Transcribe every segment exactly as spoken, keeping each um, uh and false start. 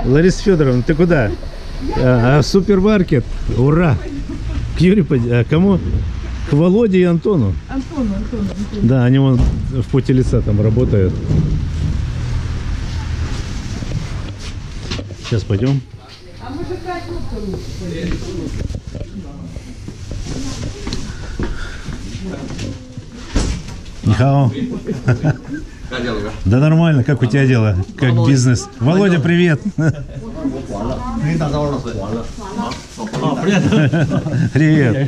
Лариса Федоровна, ты куда? А, а, супермаркет. Ура! К Юрию, а кому? К Володе и Антону. Антону, Антону, Антону. Да, они вон в поте лица там работают. Сейчас пойдем. А мы же как Нихао. Да нормально, как у тебя дела? Как бизнес? Володя, привет. Привет.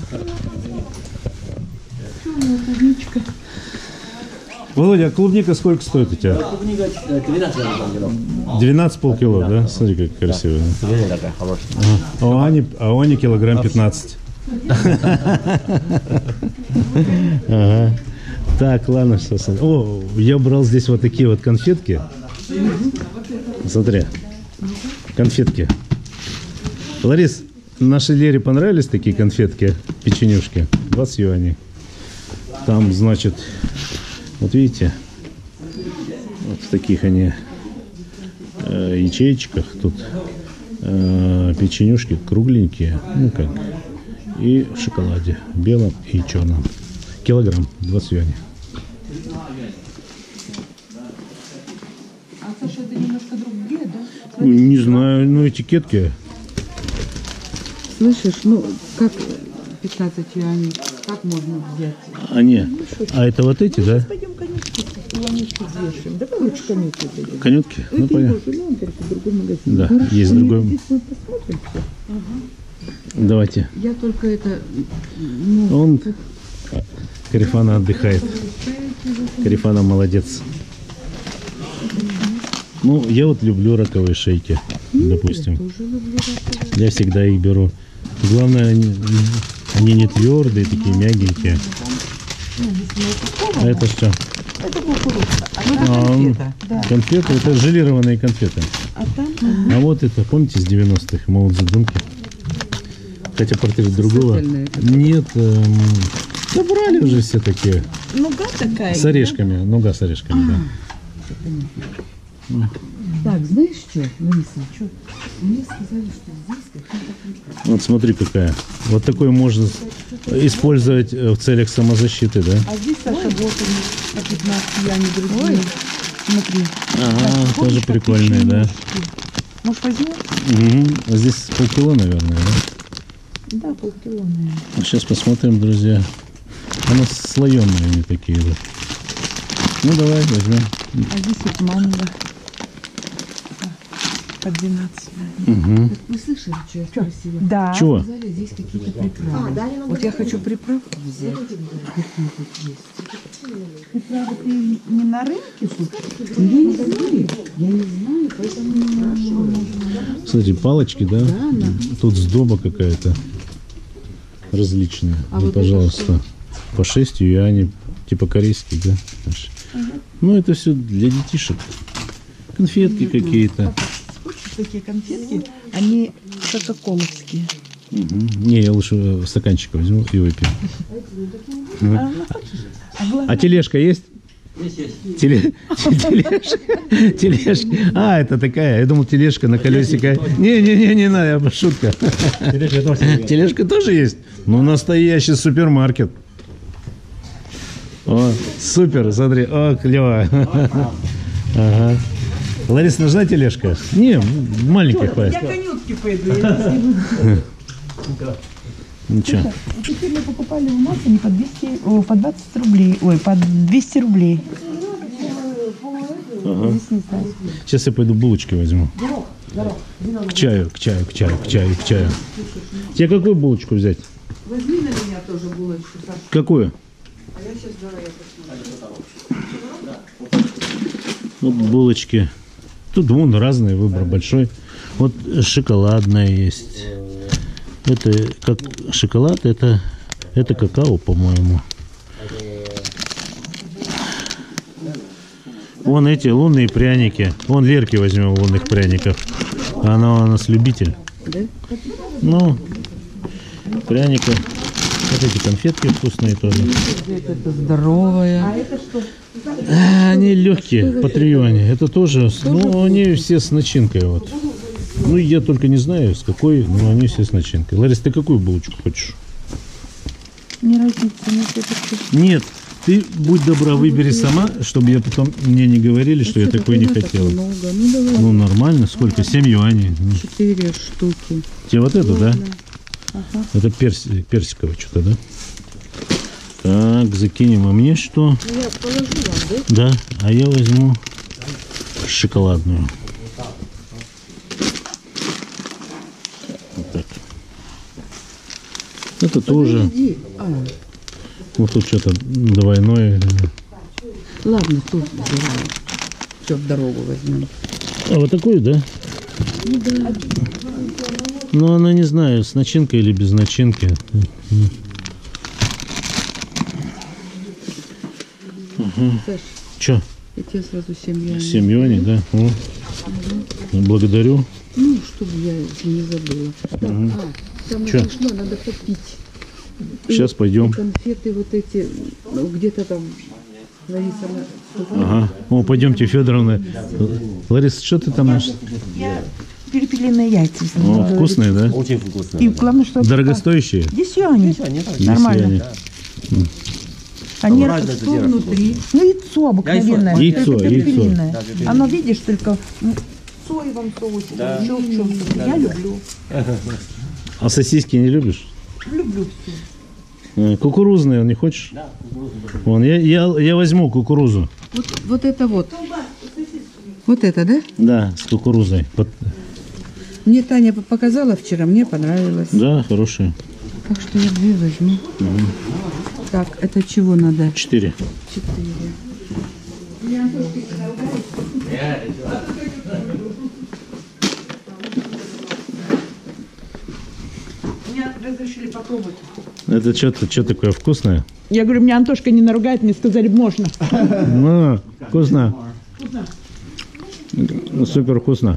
Володя, а клубника сколько стоит у тебя? двенадцать полкило, да? Смотри, как красиво. А у Ани, а у Ани килограмм пятнадцать. Ага. Так, ладно, что... О, я брал здесь вот такие вот конфетки. Смотри. Конфетки. Ларис, нашей Лере понравились такие конфетки? Печенюшки. двадцать юаней. Там, значит, вот видите, вот в таких они э, ячеечках тут э, печенюшки кругленькие, ну как, и в шоколаде, белом и черном. Килограмм, двадцать юаней. А Саша, это немножко другие, да? Не знаю, ну этикетки. Слышишь, ну как пятнадцать юаней, как можно взять? А не, а это вот эти, да? Пойдем конютки, юанечки взвешиваем. Давай лучше конютки пойдем. Конютки? Ну понятно. Ну, только другой магазин. Да, Хорошо, есть другой. Здесь мы посмотрим все. Ага. Давайте. Я только это... Ну, Он... Карифана отдыхает. Карифана молодец. Ну, я вот люблю раковые шейки, допустим. Я всегда их беру. Главное, они, они не твердые, такие мягенькие. А это что? это кукуруза. А, А, конфета. Да. Конфеты, это желированные конфеты. А там... А вот это, помните, с девяностых, Мао Цзэдунки? Хотя портрет другого. Нет, эм, да брали уже все такие. Нуга такая. С орешками, да? Нуга с орешками, а, да. Так, знаешь что, Лариса, что? Мне сказали, что здесь какие-то... Вот смотри какая. Вот такой можно использовать в целях самозащиты, да? А здесь, Саша, вот они по пятнадцать, я не другие. Смотри. Ага, так, тоже помнишь, прикольные, да. Может, возьмем? Угу. А здесь полкило, наверное, да? Да, полкило, наверное. Сейчас посмотрим, друзья. Они слоеные они такие вот. Ну, давай, возьмем. А здесь вот манго. По двенадцать. Угу. Вы слышали, что я спросила? Да. Чего? Сказали, здесь какие-то приправы. А, да, вот я хочу приправку взять. Какие тут есть? Приправы ты не на рынке купишь? Я не знаю. Я не знаю, поэтому не нашла. Смотрите, палочки, да? Да, да. Тут сдоба какая-то различная. А Ну, вот пожалуйста. По шесть юаней. Типа корейские, да? Угу. Ну, это все для детишек. Конфетки какие-то. Такие конфетки, они кока-коловские. Угу. Не, я лучше стаканчик возьму и выпью. Угу. А, а тележка есть? Есть, есть. Теле... Тележка. Тележка. А, это такая. Я думал, тележка на колесике. Не-не-не, не надо, шутка. Тележка тоже есть? Ну, настоящий супермаркет. О, супер, смотри. О, клево. Ага. Лариса, нужна тележка? Не, маленьких хватит. Я конютки пойду. Я Ничего. вот теперь мы покупали у нас они по двести, о, по двадцать рублей. Ой, по двести рублей. Ага. Сейчас я пойду булочки возьму. К чаю, к чаю, к чаю, к чаю, к чаю. Тебе какую булочку взять? Возьми на меня тоже булочку, Саша. Какую? А я сейчас давай я посмотрю. Вот булочки. Тут вон разный выбор большой. Вот шоколадная есть. Это как шоколад, это, это какао, по-моему. Вон эти лунные пряники. Вон Лерки возьмем лунных пряников. Она у нас любитель. Ну, пряников. Вот эти конфетки вкусные тоже. Это здоровая. А это что? А, они легкие, патреоне. Это тоже, ну, они все с начинкой вот. Ну, я только не знаю, с какой, но они все с начинкой. Ларис, ты какую булочку хочешь? Не разница, нет, это что? Нет, ты будь добра, выбери сама, чтобы я потом мне не говорили, что я такой не хотела. Много. Ну, давай. Ну, нормально. Сколько? семь юаней. Четыре штуки. Тебе вот это, да? Ага. Это перс, персиковое что-то, да? Так, закинем. А мне что? Ну, я положу вам, да? Да, а я возьму шоколадную. Вот так. Это тоже. Подожди. А, Вот тут что-то двойное. ладно, тут давай. Все, в дорогу возьмем. А вот такую, да? Ну да. Ну, она не знаю, с начинкой или без начинки. Угу. Саш, Че? я тебе сразу семь юаней. семь юаней, да? О. Угу. Благодарю. Ну, чтобы я не забыла. Так, Угу. а, там Чё? смешно, надо попить. Сейчас И пойдем. конфеты вот эти, ну, где-то там Лариса на... Ага. О, пойдемте, Федоровна. Лариса, что ты там нашла? Перепелиные яйца. О, вкусные, да? Очень вкусно. И главное, что... Дорогостоящие? Здесь юани. Нормально. Они Там разное что содержит. внутри? Ну, яйцо обыкновенное. Яйцо, только яйцо. перепелиное. Да, перепелиное. Оно, видишь, только в соевом соусе. Да. Еще в чем-то. Я люблю. А сосиски не любишь? Люблю все. Э, Кукурузные не хочешь? Да, Вон, я, я, я возьму кукурузу. Вот, вот это вот. Вот это, да? Да, с кукурузой. Вот. Мне Таня показала вчера, мне понравилось. Да, хорошие. Так что я две возьму. Так, это чего надо? Четыре. Четыре. Мне разрешили попробовать. Это что-то, что такое вкусное? Я говорю, меня Антошка не наругает, мне сказали, можно. Ну, вкусно. Ну, супер вкусно.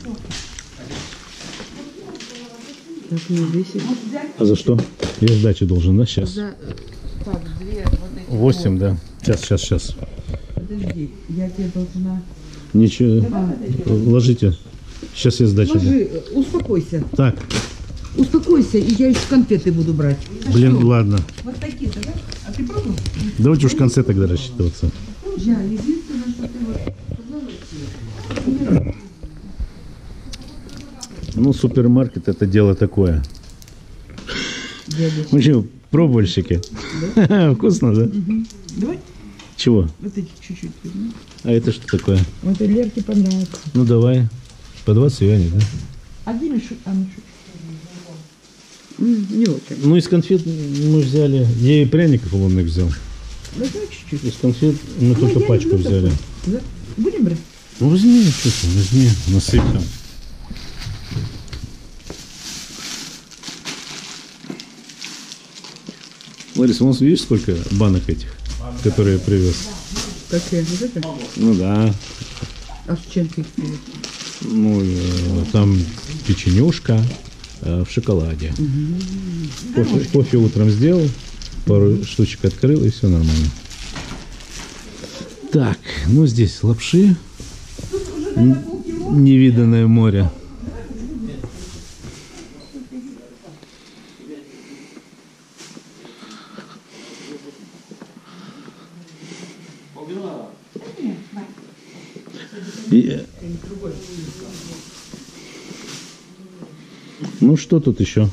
Так, мне десять. А за что? Я сдачи должен, да, сейчас? За... Так, две вот эти. Восемь, да. Сейчас, сейчас, сейчас. Подожди, я тебе должна... Ничего. Ложите. Сейчас я сдачу дам. Ложи, успокойся. Так, Успокойся, и я еще конфеты буду брать. блин, ладно. Вот такие-то, да? А ты пробовал? Давайте уж в конце тогда рассчитываться. Я, единственное, что ты вот сказала, Ну, супермаркет это дело такое. дядя. Мы что, пробовальщики? Вкусно, да? Давай Чего? вот эти чуть-чуть возьми. А это что такое? Вот и Лерке понравится. Ну, давай. По двадцать юаней, да? А где Мишу? А, Мишу? Не очень. Ну, из конфет мы взяли. Я и пряников лунных взял. Ну, давай чуть-чуть. Из конфет мы только я пачку люблю взяли. такой. Да? Будем брать? Ну, возьми, что ты, возьми, насыпем. Лариса, у нас видишь, сколько банок этих, которые я привез? Какие? Вот это? Ну да. А с чем ты их привез? Ну, э, там печенюшка э, в шоколаде. Кофе, кофе утром сделал, пару штучек открыл, и все нормально. Так, ну здесь лапши. Н- Невиданное море. И- Ну что тут еще?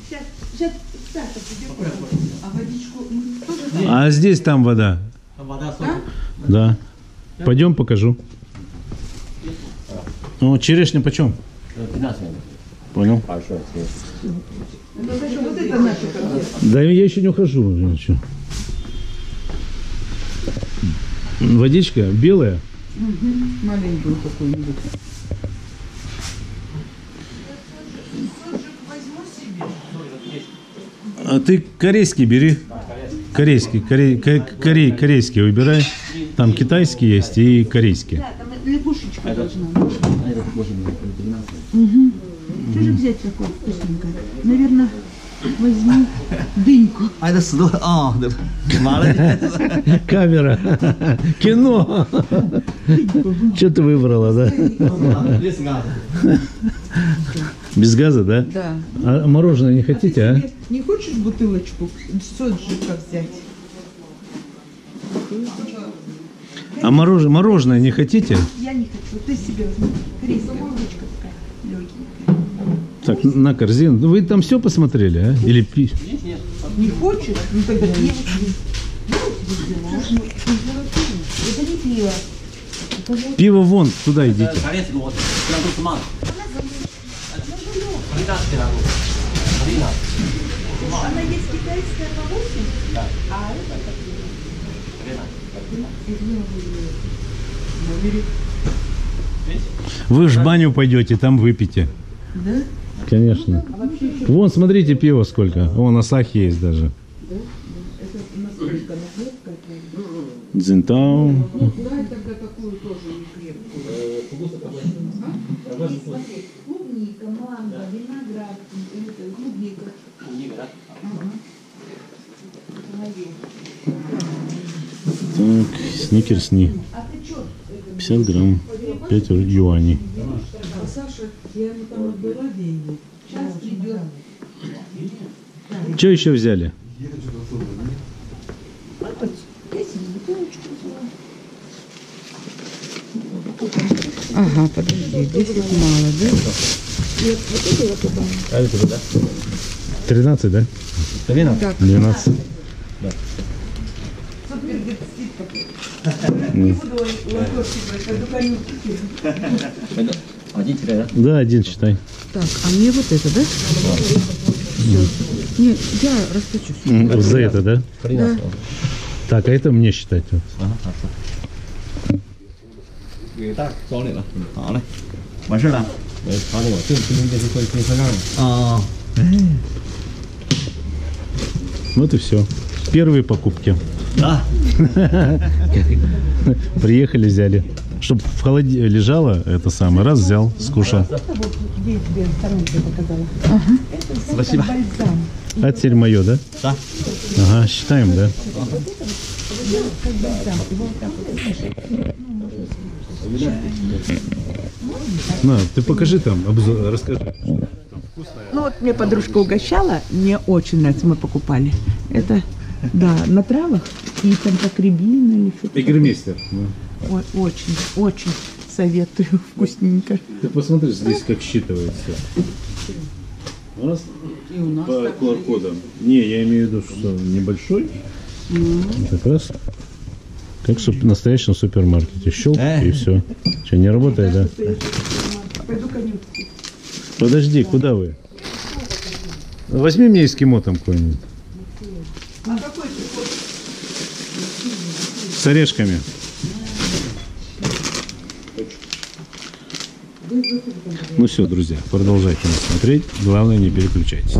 А здесь там вода. Да. Пойдем покажу. О, черешня почем? пятнадцать минут. Понял. Хорошо. Вот это наши конфеты. Да я еще не ухожу. Ничего. Водичка белая. Маленькую какую-нибудь. А ты корейский бери. Корейский, корей, ко- корей, корейский выбирай. Там китайский есть и корейский. Да, там лягушечка должна. А этот восемь минут, тринадцать. Что же взять такое вкусненькое? Наверное, Возьми дыньку. А это сдох. А, да. Молодец. Камера. Кино. Что ты выбрала, да? Без газа. Без газа, да? Да. А мороженое не хотите, а? Не хочешь бутылочку соджика взять? А мороженое, мороженое не хотите? Я не хочу. Ты себе возьми. Крис, булочка такая легенькая. Так, на корзину. Вы там все посмотрели, а? Или пи... Не хочешь? Ну тогда не возьми. Это не пиво. Пиво вон, туда идите. Она есть китайская по восемь? Да. А это Вы ж в баню пойдете, там выпьете. Да? Конечно. Вон, смотрите, пиво сколько. Вон, Асахи есть даже. Цзинтао. Клубника, манго, виноград, клубника. Так, сникерсни. пятьдесят грамм. пять юаней. Саша, я ему там отдала деньги. Сейчас придет. Что еще взяли? Ага, подожди, десять мало, да? А это да? тринадцать, да? двенадцать. двенадцать. Не буду ладошки брать, а только не купила. Один тебе, да? Да, один считай. Так, а мне вот это, да? Все. Нет, я расплачусь. М, За это, да? тринадцать. Так, а это мне считать. Вот. Ага, хорошо. Так, солнце. Hảo này. 完事了。好的，我这今天就是会可以上岸。啊。 Вот и все. Первые покупки. Да. Приехали, взяли. Чтобы в холоде лежало, это самое, раз взял, скушал. Спасибо. А теперь мое, да? Да. Ага, считаем, да? На, ты покажи там, обзор, расскажи. Ну вот мне подружка угощала, мне очень нравится, мы покупали. Это, да, на травах, и там как рябина или что-то. Игромейстер. Ой, очень, очень советую, вкусненько. Ты посмотри здесь, как считывается. У нас по ку ар кодам. Не, я имею в виду, что небольшой. Как раз как в настоящем супермаркете. Щелк и все. Что, не работает, да? Пойду конюшку. Подожди, куда вы? Возьми мне эскимо там какой-нибудь. А какой ты хочешь? С орешками. Ну все, друзья, продолжайте нас смотреть. Главное, не переключайтесь.